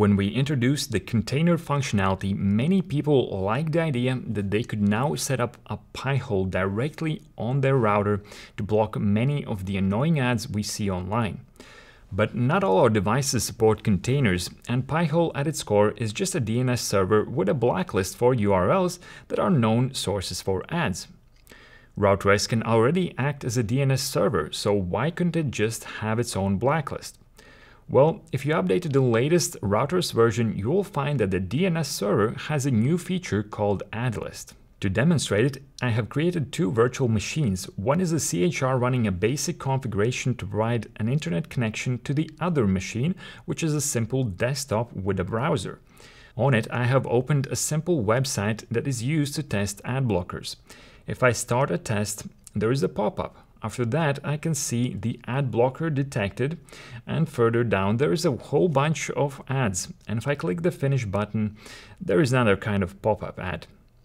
When we introduced the container functionality, many people liked the idea that they could now set up a Pi-hole directly on their router to block many of the annoying ads we see online. But not all our devices support containers, and Pi-hole at its core is just a DNS server with a blacklist for URLs that are known sources for ads. RouterOS can already act as a DNS server, so why couldn't it just have its own blacklist? Well, if you updated the latest RouterOS version, you will find that the DNS server has a new feature called adlist. To demonstrate it, I have created two virtual machines. One is a CHR running a basic configuration to provide an internet connection to the other machine, which is a simple desktop with a browser. On it, I have opened a simple website that is used to test ad blockers. If I start a test, there is a pop-up. After that, I can see the ad blocker detected, and further down there is a whole bunch of ads. And if I click the finish button, there is another kind of pop-up ad.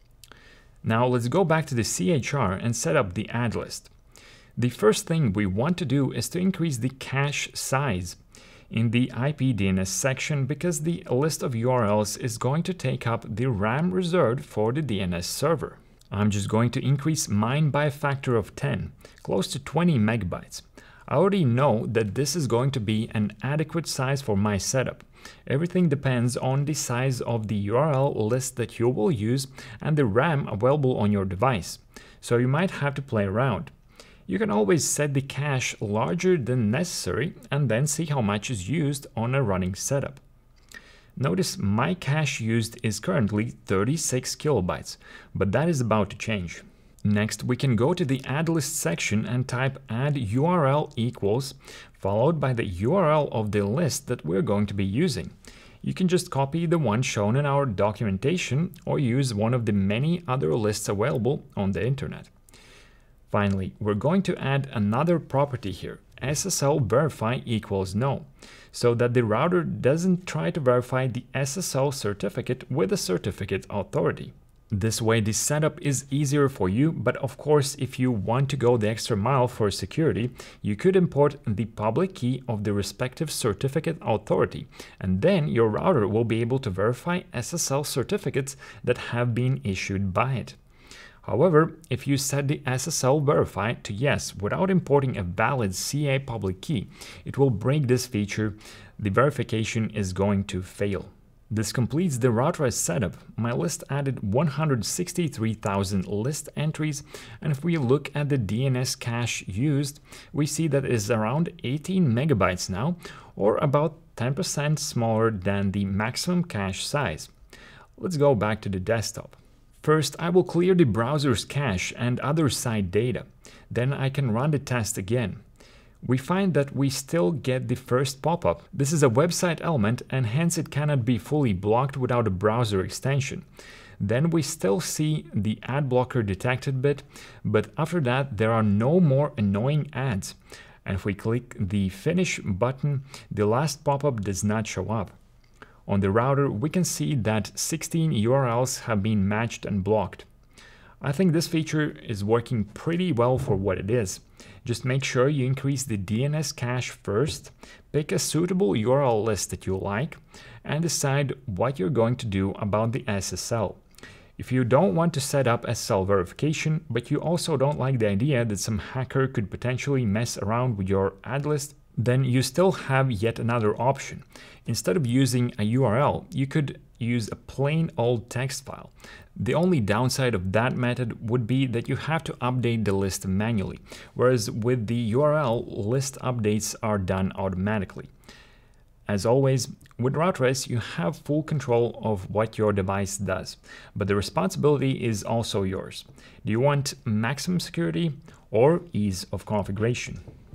Now let's go back to the CHR and set up the ad list. The first thing we want to do is to increase the cache size in the IP DNS section, because the list of URLs is going to take up the RAM reserved for the DNS server. I'm just going to increase mine by a factor of 10, close to 20 megabytes. I already know that this is going to be an adequate size for my setup. Everything depends on the size of the URL list that you will use and the RAM available on your device, so you might have to play around. You can always set the cache larger than necessary and then see how much is used on a running setup. Notice my cache used is currently 36 kilobytes, but that is about to change. Next, we can go to the adlist section and type add URL equals, followed by the URL of the list that we're going to be using. You can just copy the one shown in our documentation or use one of the many other lists available on the internet. Finally, we're going to add another property here, SSL verify equals no, so that the router doesn't try to verify the SSL certificate with a certificate authority. This way the setup is easier for you, but of course if you want to go the extra mile for security, you could import the public key of the respective certificate authority, and then your router will be able to verify SSL certificates that have been issued by it. However, if you set the SSL verify to yes without importing a valid CA public key, it will break this feature. The verification is going to fail. This completes the RouterOS setup. My list added 163,000 list entries, and if we look at the DNS cache used, we see that it is around 18 megabytes now, or about 10% smaller than the maximum cache size. Let's go back to the desktop. First, I will clear the browser's cache and other site data. Then I can run the test again. We find that we still get the first pop-up. This is a website element and hence it cannot be fully blocked without a browser extension. Then we still see the ad blocker detected bit, but after that there are no more annoying ads. And if we click the finish button, the last pop-up does not show up. On the router, we can see that 16 URLs have been matched and blocked. I think this feature is working pretty well for what it is. Just make sure you increase the DNS cache first, pick a suitable URL list that you like, and decide what you're going to do about the SSL. If you don't want to set up SSL verification, but you also don't like the idea that some hacker could potentially mess around with your ad list, then you still have yet another option. Instead of using a URL, you could use a plain old text file. The only downside of that method would be that you have to update the list manually, whereas with the URL, list updates are done automatically. As always, with RouterOS, you have full control of what your device does, but the responsibility is also yours. Do you want maximum security or ease of configuration?